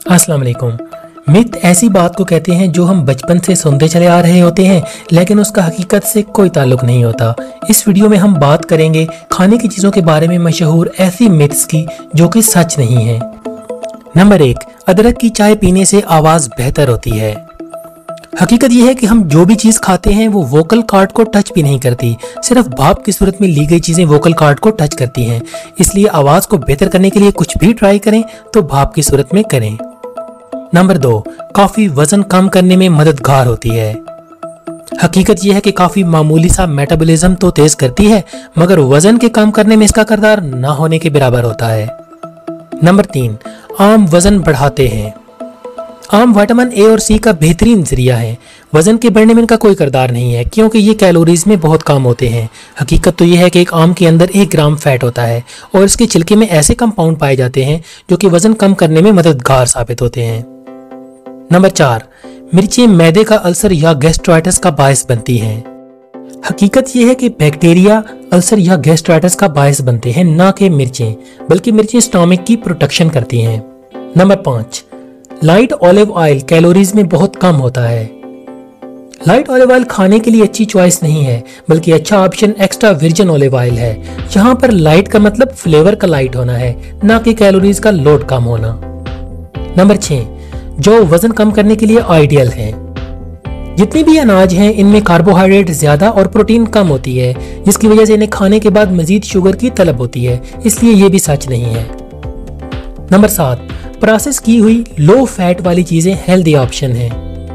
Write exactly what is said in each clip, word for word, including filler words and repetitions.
अस्सलाम वालेकुम। मिथ ऐसी बात को कहते हैं जो हम बचपन से सुनते चले आ रहे होते हैं, लेकिन उसका हकीकत से कोई ताल्लुक नहीं होता। इस वीडियो में हम बात करेंगे खाने की चीज़ों के बारे में मशहूर ऐसी मिथ्स की जो कि सच नहीं है। नंबर एक, अदरक की चाय पीने से आवाज़ बेहतर होती है। हकीकत यह है कि हम जो भी चीज़ खाते हैं वो वोकल कॉर्ड को टच भी नहीं करती, सिर्फ भाप की सूरत में ली गई चीज़ें वोकल कॉर्ड को टच करती हैं। इसलिए आवाज़ को बेहतर करने के लिए कुछ भी ट्राई करें तो भाप की सूरत में करें। नंबर दो, कॉफ़ी वजन कम करने में मददगार होती है। हकीकत यह है कि कॉफ़ी मामूली सा मेटाबॉलिज्म तो तेज करती है, मगर वजन के कम करने में इसका किरदार ना होने के बराबर होता है। नंबर तीन, आम वजन बढ़ाते हैं। आम विटामिन ए और सी का बेहतरीन जरिया है। वजन के बढ़ने में इनका कोई किरदार नहीं है, क्योंकि ये कैलोरीज में बहुत कम होते हैं। हकीकत तो यह है कि एक आम के अंदर एक ग्राम फैट होता है और इसके छिलके में ऐसे कंपाउंड पाए जाते हैं जो कि वजन कम करने में मददगार साबित होते हैं। नंबर चार, मिर्चें मैदे का अल्सर या गैस्ट्राइटिस का बायस बनती हैं। हकीकत यह है कि बैक्टीरिया अल्सर या गैस्ट्राइटिस का बायस बनते हैं, ना कि मिर्चें, बल्कि मिर्चें स्टोमक की प्रोटेक्शन करती हैं। नंबर पाँच, लाइट ऑलिव ऑयल कैलोरीज में बहुत कम होता है। लाइट ऑलिव ऑयल खाने के लिए अच्छी चॉइस नहीं है, बल्कि अच्छा option extra virgin olive oil है। यहाँ पर लाइट का मतलब फ्लेवर का लाइट होना है, ना कि कैलोरीज का लोड कम होना। नंबर छह, जो वजन कम करने के लिए आइडियल है। जितने भी अनाज हैं इनमें कार्बोहाइड्रेट ज्यादा और प्रोटीन कम होती है, जिसकी वजह से इन्हें खाने के बाद मजीद शुगर की तलब होती है, इसलिए ये भी सच नहीं है। नंबर सात, प्रोसेस की हुई लो फैट वाली चीजें हेल्दी ऑप्शन है।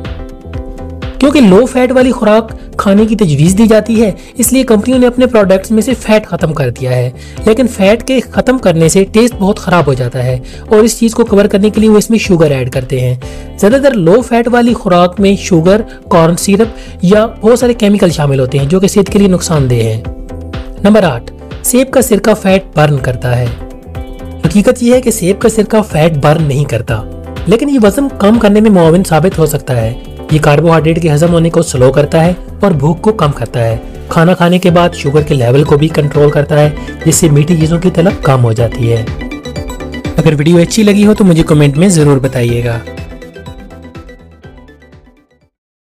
क्योंकि लो फैट वाली खुराक खाने की तजवीज़ दी जाती है, इसलिए कंपनियों ने अपने प्रोडक्ट्स में से फैट खत्म कर दिया है। लेकिन फैट के खत्म करने से टेस्ट बहुत खराब हो जाता है और इस चीज को कवर करने के लिए वो इसमें शुगर ऐड करते हैं। ज्यादातर लो फैट वाली खुराक में शुगर, कॉर्न सिरप या बहुत सारे केमिकल शामिल होते हैं जो कि सेहत के लिए नुकसानदेह है। नंबर आठ, सेब का सिरका फैट बर्न करता है। हकीकत यह है कि सेब का सिरका फैट बर्न नहीं करता, लेकिन ये वजन कम करने में मुआविन साबित हो सकता है। ये कार्बोहाइड्रेट के हजम होने को स्लो करता है और भूख को कम करता है। खाना खाने के बाद शुगर के लेवल को भी कंट्रोल करता है, जिससे मीठी चीजों की तलब कम हो जाती है। अगर वीडियो अच्छी लगी हो तो मुझे कमेंट में जरूर बताइएगा।